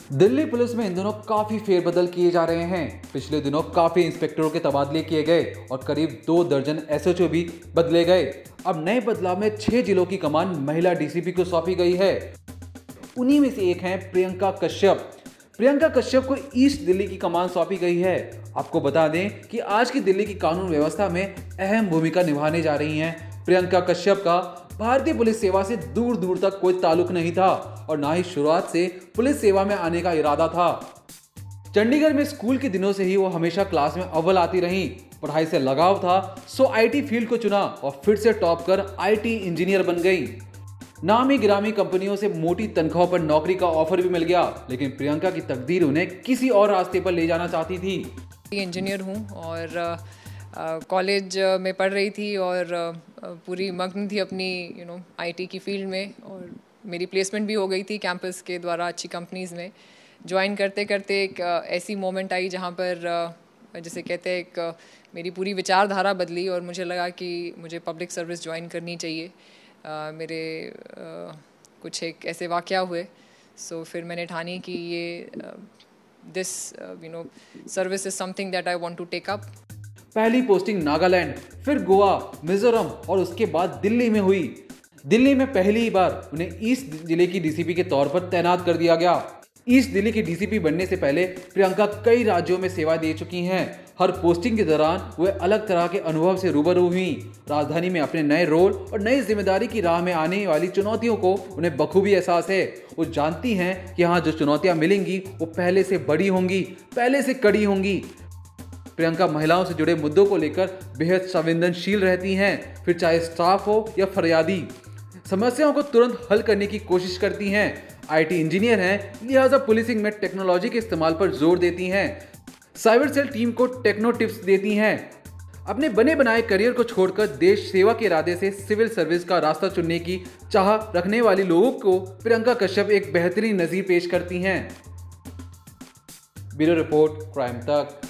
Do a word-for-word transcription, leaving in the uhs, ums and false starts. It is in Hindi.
दिल्ली पुलिस में इन दिनों काफी फेरबदल किए जा रहे हैं। पिछले दिनों काफी इंस्पेक्टरों के तबादले किए गए और करीब दो दर्जन एसएचओ भी बदले गए। अब नए बदलाव में छह जिलों की कमान महिला डीसीपी को सौंपी गई है। उन्हीं में से एक हैं प्रियंका कश्यप। प्रियंका कश्यप को ईस्ट दिल्ली की कमान सौंपी गई है। आपको बता दें कि आज की दिल्ली की कानून व्यवस्था में अहम भूमिका निभाने जा रही हैं। प्रियंका कश्यप का भारतीय पुलिस सेवा से दूर दूर तक कोई ताल्लुक नहीं था और ना ही शुरुआत से पुलिस सेवा में आने का इरादा था। चंडीगढ़ में स्कूल के दिनों से ही वो हमेशा क्लास में अव्वल आती रहीं। पढ़ाई से लगाव था, सो आईटी फील्ड को चुना और फिर से टॉप कर आईटी इंजीनियर बन गई। नामी गिरामी कंपनियों से मोटी तनख्वाह पर नौकरी का ऑफर भी मिल गया, लेकिन प्रियंका की तकदीर उन्हें किसी और रास्ते पर ले जाना चाहती थी। इंजीनियर हूँ और कॉलेज uh, uh, में पढ़ रही थी और uh, uh, पूरी मग्न थी अपनी यू नो आईटी की फील्ड में, और मेरी प्लेसमेंट भी हो गई थी कैंपस के द्वारा अच्छी कंपनीज़ में। ज्वाइन करते करते एक uh, ऐसी मोमेंट आई जहाँ पर uh, जैसे कहते हैं एक uh, मेरी पूरी विचारधारा बदली और मुझे लगा कि मुझे पब्लिक सर्विस ज्वाइन करनी चाहिए। uh, मेरे uh, कुछ एक ऐसे वाक़या हुए, सो फिर मैंने ठानी कि ये this you know service is something that I want to take up. पहली पोस्टिंग नागालैंड, फिर गोवा, मिजोरम और उसके बाद दिल्ली में हुई। दिल्ली में पहली बार उन्हें ईस्ट जिले की डीसीपी के तौर पर तैनात कर दिया गया। ईस्ट दिल्ली की डीसीपी बनने से पहले प्रियंका कई राज्यों में सेवा दे चुकी हैं। हर पोस्टिंग के दौरान वे अलग तरह के अनुभव से रूबरू हुई। राजधानी में अपने नए रोल और नई जिम्मेदारी की राह में आने वाली चुनौतियों को उन्हें बखूबी एहसास है। वो जानती हैं कि हाँ, जो चुनौतियां मिलेंगी वो पहले से बड़ी होंगी, पहले से कड़ी होंगी। प्रियंका महिलाओं से जुड़े मुद्दों को लेकर बेहद संवेदनशील रहती हैं, फिर चाहे स्टाफ हो या फरियादी। समस्याओं को तुरंत हल करने की कोशिश करती हैं। आईटी इंजीनियर हैं, लिहाजा पुलिसिंग में टेक्नोलॉजी के इस्तेमाल पर जोर देती हैं। साइबर सेल टीम को टेक्नो टिप्स देती हैं। अपने बने बनाए करियर को छोड़कर देश सेवा के इरादे से सिविल सर्विस का रास्ता चुनने की चाह रखने वाले लोगों को प्रियंका कश्यप एक बेहतरीन नज़ीर पेश करती हैं। ब्यूरो रिपोर्ट, क्राइम तक।